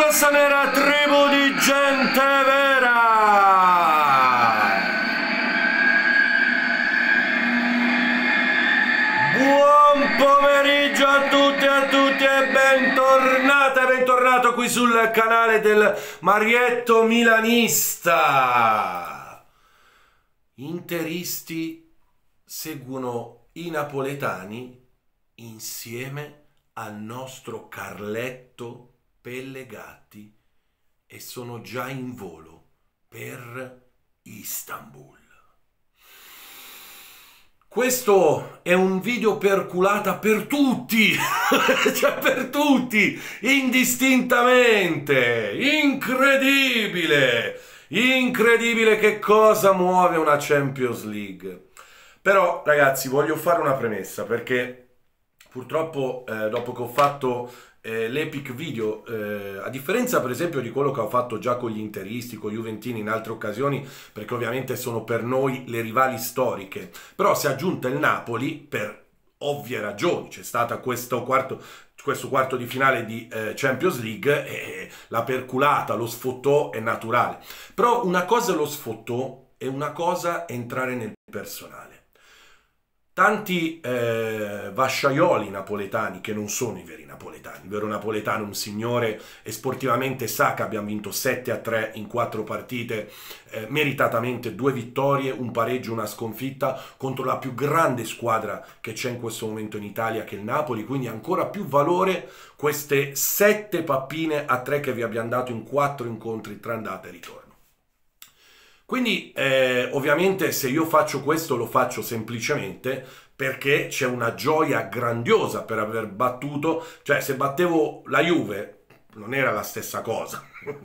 rossonera, tribù di gente vera! Buon pomeriggio a tutti e bentornate, bentornato qui sul canale del Marietto Milanista. Interisti seguono i napoletani insieme al nostro Carletto Pellegatti e sono già in volo per Istanbul. Questo è un video perculata per tutti, cioè per tutti, indistintamente. Incredibile, incredibile che cosa muove una Champions League. Però ragazzi, voglio fare una premessa, perché purtroppo dopo che ho fatto l'epic video, a differenza per esempio di quello che ho fatto già con gli interisti, con gli juventini in altre occasioni, perché ovviamente sono per noi le rivali storiche, però si è aggiunta il Napoli per ovvie ragioni. C'è stata questo quarto di finale di Champions League e la perculata, lo sfottò è naturale. Però una cosa è lo sfottò e una cosa è entrare nel personale. Tanti vasciaioli napoletani, che non sono i veri napoletani. Il vero napoletano è un signore e sportivamente sa che abbiamo vinto 7-3 in 4 partite, meritatamente 2 vittorie, un pareggio, una sconfitta contro la più grande squadra che c'è in questo momento in Italia, che è il Napoli. Quindi ancora più valore queste 7 pappine a 3 che vi abbiamo dato in 4 incontri tra andata e ritorno. Quindi ovviamente se io faccio questo lo faccio semplicemente perché c'è una gioia grandiosa per aver battuto, cioè se battevo la Juve non era la stessa cosa.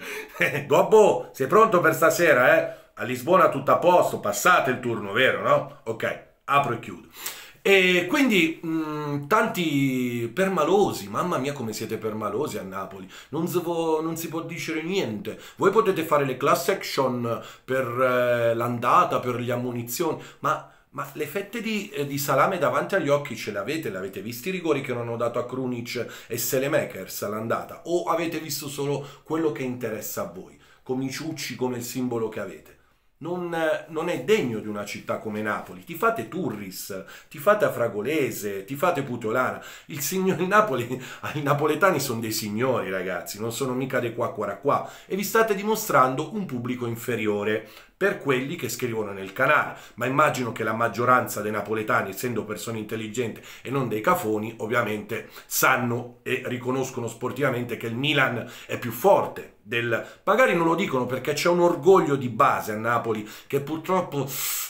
Dopo, sei pronto per stasera? A Lisbona tutto a posto, passate il turno, vero, no? Ok, apro e chiudo. E quindi tanti permalosi, mamma mia come siete permalosi a Napoli, non si può dire niente. Voi potete fare le class action per l'andata, per le ammunizioni, ma le fette di salame davanti agli occhi ce l'avete visti i rigori che non hanno dato a Krunic e Selemakers all'andata? O avete visto solo quello che interessa a voi, come i ciucci, come il simbolo che avete? Non è degno di una città come Napoli. Ti fate Turris, ti fate a Fragolese, ti fate Puteolana. I napoletani sono dei signori, ragazzi, non sono mica dei qua. E vi state dimostrando un pubblico inferiore per quelli che scrivono nel canale. Ma immagino che la maggioranza dei napoletani, essendo persone intelligenti e non dei cafoni, ovviamente sanno e riconoscono sportivamente che il Milan è più forte magari non lo dicono perché c'è un orgoglio di base a Napoli che purtroppo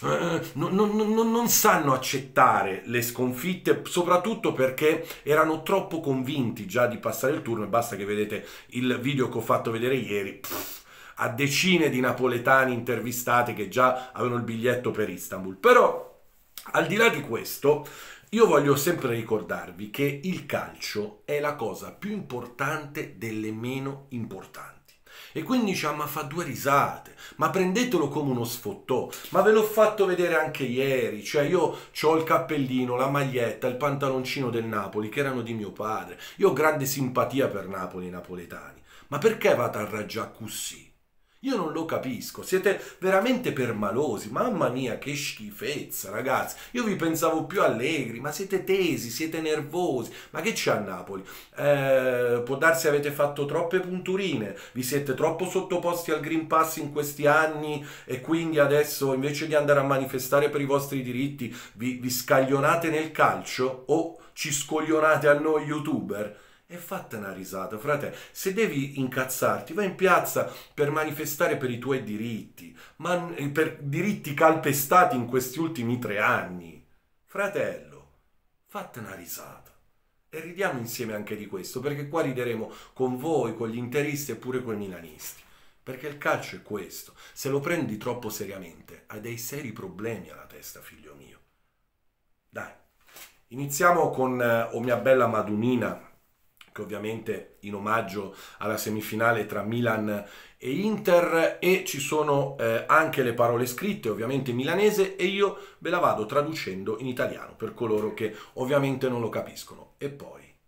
non sanno accettare le sconfitte, soprattutto perché erano troppo convinti già di passare il turno. E basta che vedete il video che ho fatto vedere ieri, a decine di napoletani intervistati che già avevano il biglietto per Istanbul. Però al di là di questo, io voglio sempre ricordarvi che il calcio è la cosa più importante delle meno importanti. E quindi diciamo, ma fa 2 risate, ma prendetelo come uno sfottò, ma ve l'ho fatto vedere anche ieri, cioè io ho il cappellino, la maglietta, il pantaloncino del Napoli che erano di mio padre. Io ho grande simpatia per Napoli e i napoletani, ma perché vado a raggiare così? Io non lo capisco, siete veramente permalosi, mamma mia che schifezza ragazzi, io vi pensavo più allegri, ma siete tesi, siete nervosi, ma che c'è a Napoli? Può darsi avete fatto troppe punturine, vi siete troppo sottoposti al Green Pass in questi anni e quindi adesso invece di andare a manifestare per i vostri diritti vi scaglionate nel calcio o ci scoglionate a noi youtuber? E fatta una risata, frate. Se devi incazzarti, vai in piazza per manifestare per i tuoi diritti, ma per diritti calpestati in questi ultimi 3 anni. Fratello, fatta una risata. E ridiamo insieme anche di questo, perché qua rideremo con voi, con gli interisti e pure con i milanisti. Perché il calcio è questo. Se lo prendi troppo seriamente, hai dei seri problemi alla testa, figlio mio. Dai, iniziamo con O mia bella Madunina, che ovviamente in omaggio alla semifinale tra Milan e Inter, e ci sono anche le parole scritte ovviamente in milanese e io ve la vado traducendo in italiano per coloro che ovviamente non lo capiscono. E poi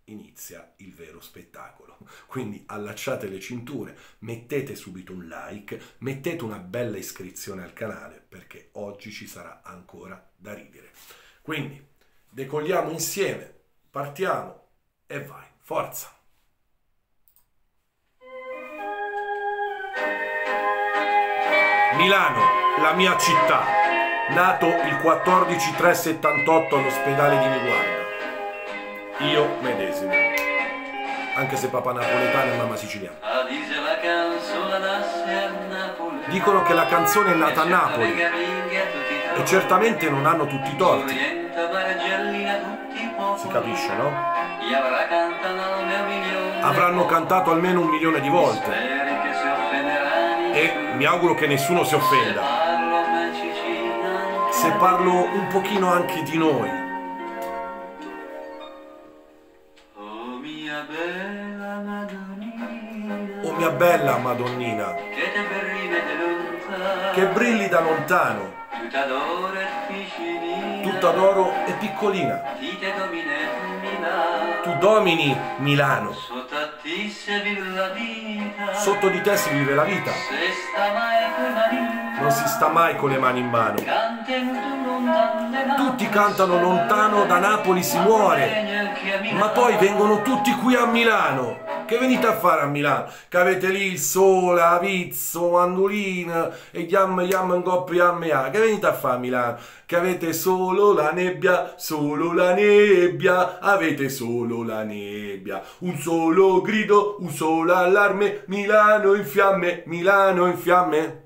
inizia il vero spettacolo. Quindi allacciate le cinture, mettete subito un like, mettete una bella iscrizione al canale, perché oggi ci sarà ancora da ridere. Quindi decolliamo insieme, partiamo e vai, forza! Milano, la mia città, nato il 14/3/78 all'ospedale di Niguarda. Io medesimo, anche se papà napoletano e mamma siciliana. Dicono che la canzone è nata a Napoli e certamente non hanno tutti i torti. Si capisce, no? Avranno cantato almeno 1 milione di volte e mi auguro che nessuno si offenda se parlo un pochino anche di noi. Oh mia bella Madonnina, che brilli da lontano, tutta d'oro e piccolina, tu domini Milano, sotto di te si vive la vita, non si sta mai con le mani in mano, tutti cantano lontano, da Napoli si muore, ma poi vengono tutti qui a Milano. Che venite a fare a Milano? Che avete lì il sole, la pizza, mandolina e yam yam ngop yam ya. Che venite a fare a Milano? Che avete solo la nebbia, avete solo la nebbia. Un solo grido, un solo allarme, Milano in fiamme, Milano in fiamme.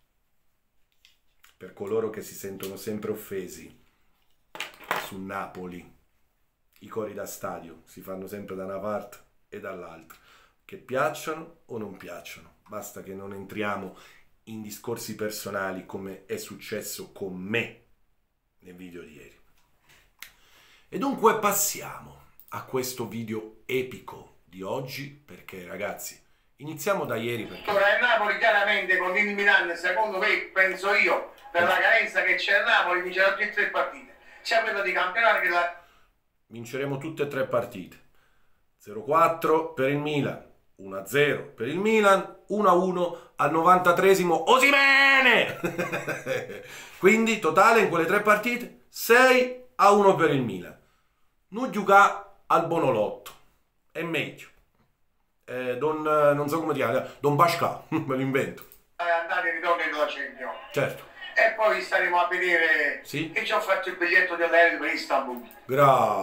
Per coloro che si sentono sempre offesi su Napoli, i cori da stadio si fanno sempre da una parte e dall'altra, che piacciono o non piacciono, basta che non entriamo in discorsi personali come è successo con me nel video di ieri. E dunque passiamo a questo video epico di oggi, perché ragazzi iniziamo da ieri, perché il Napoli chiaramente con il Milan, secondo me, penso io, per la carenza che c'è a Napoli, vincerà tutte e 3 partite. C'è quella di campionato che la vinceremo tutte e 3 partite. 0-4 per il Milan, 1-0 per il Milan, 1-1 al 93esimo Osimene! Quindi totale in quelle 3 partite 6-1 per il Milan. Non giocare al Bonolotto, è meglio. Non so come ti chiama, Don Pascal, me lo invento. andare e ritorno della Champions. Certo. E poi staremo a vedere, sì? Che ci ho fatto il biglietto dell'aereo per Istanbul. Bravo.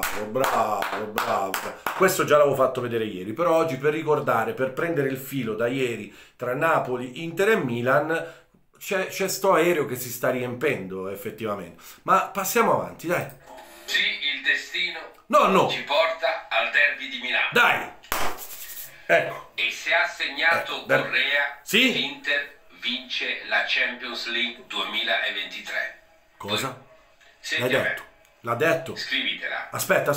Questo già l'avevo fatto vedere ieri, però oggi per ricordare, per prendere il filo da ieri tra Napoli, Inter e Milan, c'è sto aereo che si sta riempendo effettivamente. Ma passiamo avanti, dai. Sì, il destino ci porta al derby di Milano. Dai! Ecco. E se ha segnato Correa, sì? l'Inter vince la Champions League 2023. Cosa? Senti, l'hai detto? L'ha detto? Scrivitela. Aspetta.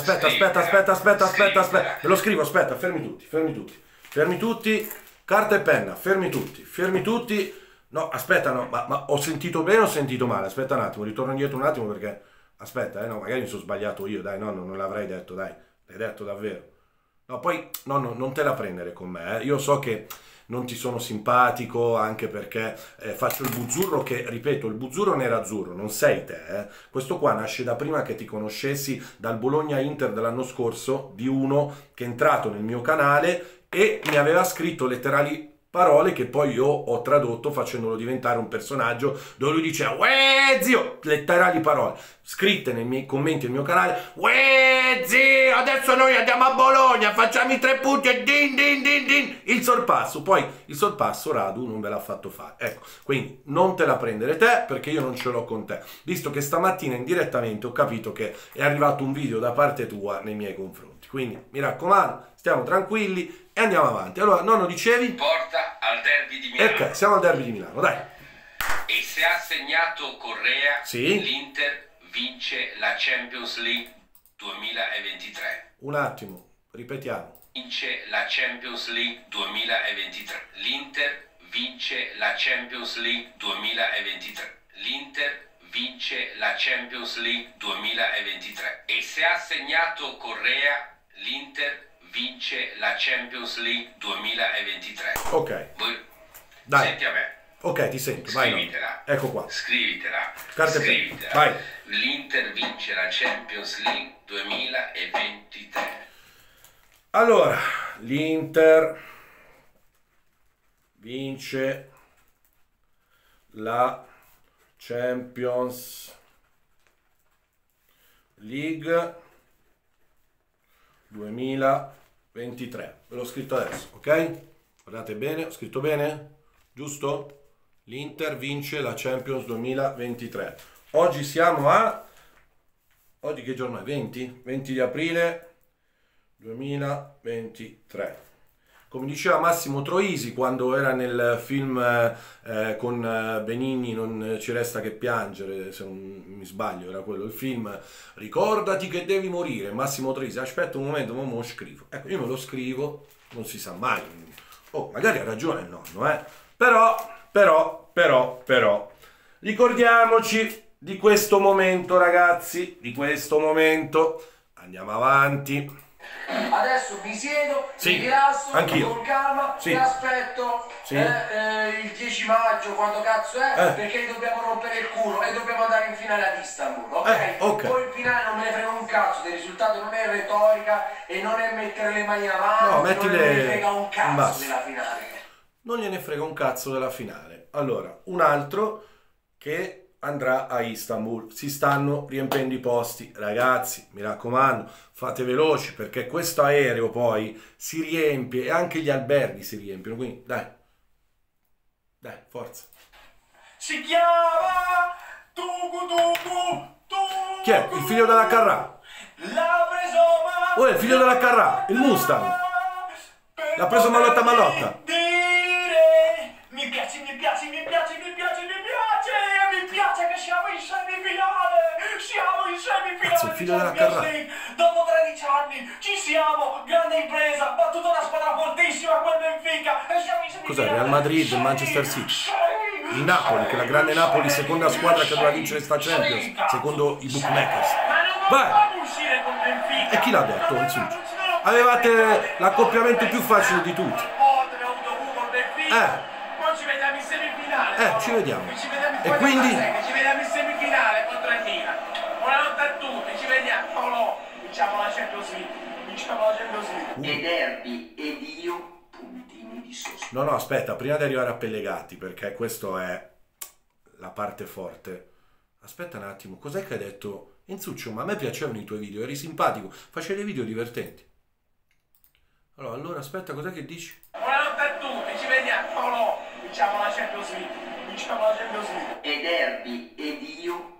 Me lo scrivo, aspetta, fermi tutti. Carta e penna, fermi tutti. No, aspetta, no, ma ho sentito bene o ho sentito male? Aspetta un attimo, ritorno indietro un attimo perché... Aspetta, no, magari mi sono sbagliato io, dai, no, non l'avrei detto, dai. L'hai detto davvero? No, poi, no, non te la prendere con me, Io so che non ti sono simpatico, anche perché faccio il buzzurro che, ripeto, il buzzurro nerazzurro, non sei te, Questo qua nasce da prima che ti conoscessi dal Bologna-Inter dell'anno scorso, di uno che è entrato nel mio canale e mi aveva scritto letterali parole che poi io ho tradotto facendolo diventare un personaggio dove lui diceva uè zio, letterali parole scritte nei miei commenti del mio canale, uè zio, adesso noi andiamo a Bologna, facciamo i 3 punti e din il sorpasso. Poi il sorpasso Radu non ve l'ha fatto fare, ecco, quindi non te la prendere te perché io non ce l'ho con te, visto che stamattina indirettamente ho capito che è arrivato un video da parte tua nei miei confronti, quindi mi raccomando, stiamo tranquilli e andiamo avanti. Allora, nonno, dicevi? Porta al derby di Milano. Ok, siamo al derby di Milano, dai. E se ha segnato Correa, sì? l'Inter vince la Champions League 2023. Un attimo, ripetiamo. Vince la Champions League 2023. L'Inter vince la Champions League 2023. L'Inter vince la Champions League 2023. E se ha segnato Correa, l'Inter vince la Champions League 2023. Ok. Dai. Senti a me. Ok, ti sento, vai. Scrivitela. No. Ecco qua. Scrivitela. Carte Scrivitela. Vai. L'Inter vince la Champions League 2023. Allora, l'Inter vince la Champions League 2023. Ve l'ho scritto adesso, ok? Guardate bene, ho scritto bene? Giusto? L'Inter vince la Champions 2023. Oggi siamo a... Oggi che giorno è? 20? 20 di aprile 2023. Come diceva Massimo Troisi quando era nel film con Benigni, Non ci resta che piangere, se non mi sbaglio era quello il film, ricordati che devi morire. Massimo Troisi, aspetta un momento, ma me lo scrivo. Ecco, io me lo scrivo, non si sa mai. Oh, magari ha ragione il nonno, Però, ricordiamoci di questo momento, ragazzi, di questo momento. Andiamo avanti. Adesso mi siedo, sì, mi rilasso, anch'io. con calma, sì. e aspetto sì. Il 10 maggio, quando cazzo è, perché dobbiamo rompere il culo e dobbiamo andare in finale ad Istanbul, ok? Poi in finale non me ne frega un cazzo del risultato, non è retorica e non è mettere le mani avanti, no, non me ne frega un cazzo della finale. Non gliene frega un cazzo della finale. Allora, un altro che andrà a Istanbul. Si stanno riempendo i posti. Ragazzi, mi raccomando, fate veloci perché questo aereo poi si riempie e anche gli alberghi si riempiono. Quindi, dai, forza. Si chiama Tugu. Chi è? Il figlio della Carrà. Oh, è il figlio della Carrà, il Mustang. L'ha preso Malotta. Mi piace che siamo in semifinale! Siamo in semifinale! Cazzo, il figlio della Carrà. Dopo 13 anni ci siamo! Grande impresa! Battuto una squadra fortissima quel Benfica! E siamo in semifinale! Cos'è? Real Madrid, Manchester City? Il Napoli, che è la grande Napoli, seconda squadra che doveva vincere sta Champions, secondo i bookmakers. Vai! Uscire con Benfica! E chi l'ha detto? Avevate l'accoppiamento più facile di tutti. Poi ci vediamo in semifinale. Ci vediamo. E quindi? Ci vediamo in semifinale contro il Milan. Buonanotte a tutti, ci vediamo. No, vinciamo la Champions League. E Derby ed io puntini di sostegno. No, aspetta, prima di arrivare a Pellegatti, perché questo è la parte forte. Aspetta un attimo, cos'è che hai detto? Enzuccio, ma a me piacevano i tuoi video, eri simpatico, facevi dei video divertenti. Allora, aspetta, cos'è che dici? Buonanotte a tutti, ci vediamo. No, vinciamo la Champions League. E Derby ed io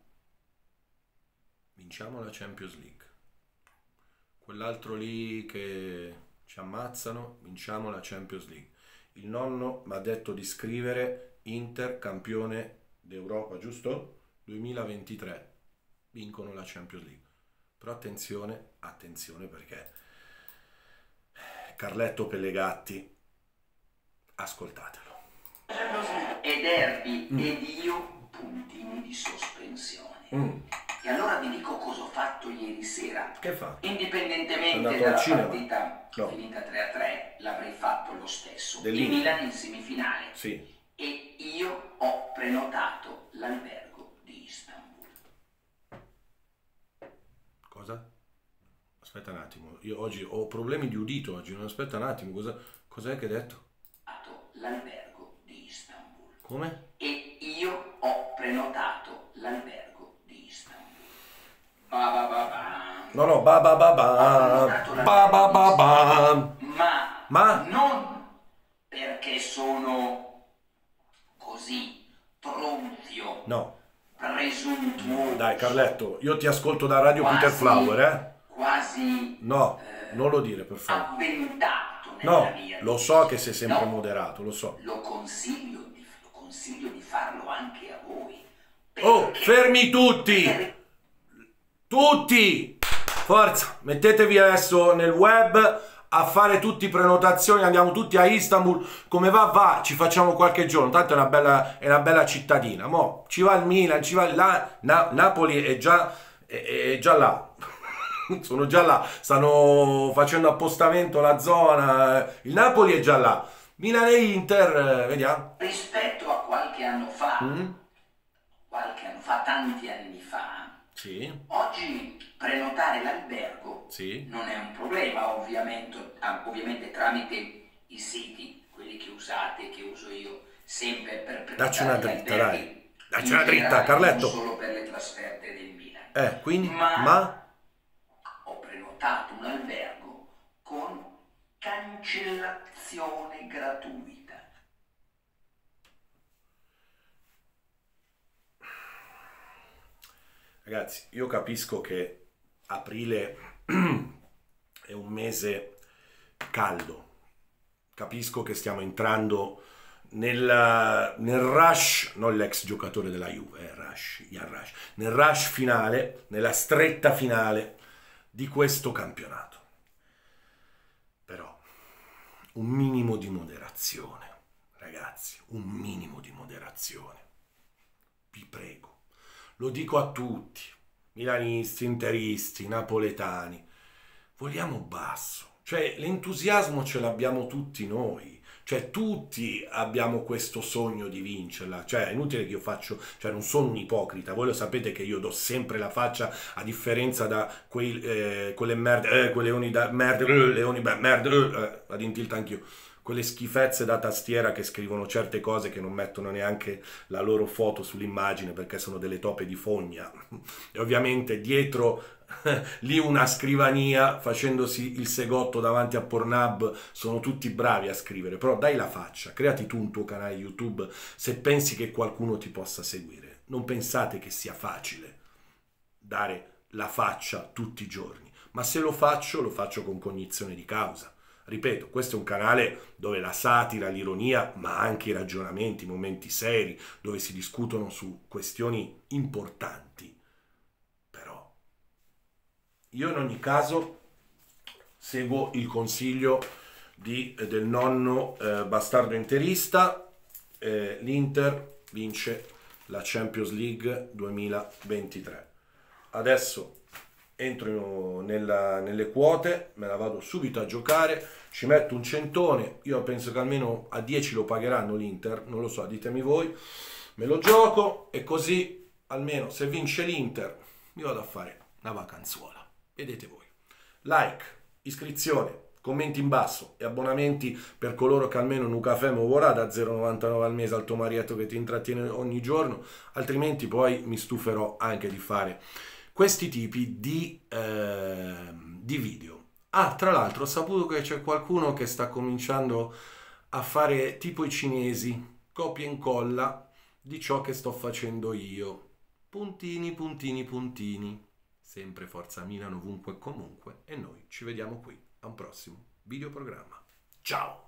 vinciamo la Champions League. Quell'altro lì che ci ammazzano, vinciamo la Champions League. Il nonno mi ha detto di scrivere Inter campione d'Europa, giusto? 2023 vincono la Champions League. Però attenzione perché Carletto Pellegatti, ascoltatelo. E Derby ed io puntini di sospensione. E allora vi dico cosa ho fatto ieri sera. Che fa? Indipendentemente dalla partita finita 3-3, l'avrei fatto lo stesso. Il Milan in semifinale. Sì. E io ho prenotato l'albergo di Istanbul. Cosa? Aspetta un attimo, io oggi ho problemi di udito oggi, non aspetta un attimo, cos'è che hai detto? L'albergo di Istanbul. Come? E io ho prenotato l'albergo di Istanbul. No, Ma non perché sono così tronfio. No. Presuntuoso. Dai Carletto, io ti ascolto da Radio Peter Flower, Quasi. No, non lo dire per favore. Avventato nella No, via. lo so che sei sempre moderato, lo so. Lo consiglio di farlo anche a voi. Oh, fermi tutti! Tutti! Forza, mettetevi adesso nel web a fare tutti prenotazioni, andiamo tutti a Istanbul, come va, ci facciamo qualche giorno, tanto è una bella cittadina, mo ci va il Milan, ci va là, Napoli è già là. sono già là, stanno facendo appostamento la zona, il Napoli è già là, Milan e Inter, vediamo. Rispetto a qualche anno fa, tanti anni fa, Sì. Oggi prenotare l'albergo Sì. non è un problema, ovviamente tramite i siti, quelli che usate, che uso io sempre per prenotare. Dacci una dritta, alberghi, dai. Dacci una dritta, Carletto. non solo per le trasferte del Milan. Quindi, ma ho prenotato un albergo con cancellazione gratuita. Ragazzi, io capisco che aprile è un mese caldo, capisco che stiamo entrando nel rush, non l'ex giocatore della Juve, nel rush finale, nella stretta finale di questo campionato. Però un minimo di moderazione, ragazzi, un minimo di moderazione, vi prego. Lo dico a tutti, milanisti, interisti, napoletani, vogliamo basso, cioè l'entusiasmo ce l'abbiamo tutti noi, cioè tutti abbiamo questo sogno di vincerla, cioè è inutile che io faccio, cioè non sono un ipocrita, voi lo sapete che io do sempre la faccia, a differenza da quelle merde, quei leoni da merda, leoni merda, ad intilta anch'io. Quelle schifezze da tastiera che scrivono certe cose che non mettono neanche la loro foto sull'immagine perché sono delle tope di fogna. E ovviamente dietro lì una scrivania facendosi il segotto davanti a Pornhub sono tutti bravi a scrivere, però dai la faccia, creati tu un tuo canale YouTube se pensi che qualcuno ti possa seguire. Non pensate che sia facile dare la faccia tutti i giorni, ma se lo faccio con cognizione di causa. Ripeto, questo è un canale dove la satira, l'ironia, ma anche i ragionamenti, i momenti seri, dove si discutono su questioni importanti. Però io in ogni caso seguo il consiglio del nonno bastardo interista. L'Inter vince la Champions League 2023. Adesso entro nelle quote, me la vado subito a giocare, ci metto un centone, io penso che almeno a 10 lo pagheranno l'Inter, non lo so, ditemi voi, me lo gioco e così almeno se vince l'Inter mi vado a fare una vacanzuola, vedete voi. Like, iscrizione, commenti in basso e abbonamenti per coloro che almeno un caffè mi vorrà da 0,99 al mese al tuo marietto che ti intrattiene ogni giorno, altrimenti poi mi stuferò anche di fare questi tipi di video. Tra l'altro ho saputo che c'è qualcuno che sta cominciando a fare tipo i cinesi, copia e incolla di ciò che sto facendo io. Puntini, puntini, puntini. Sempre Forza Milan ovunque e comunque. E noi ci vediamo qui a un prossimo videoprogramma. Ciao!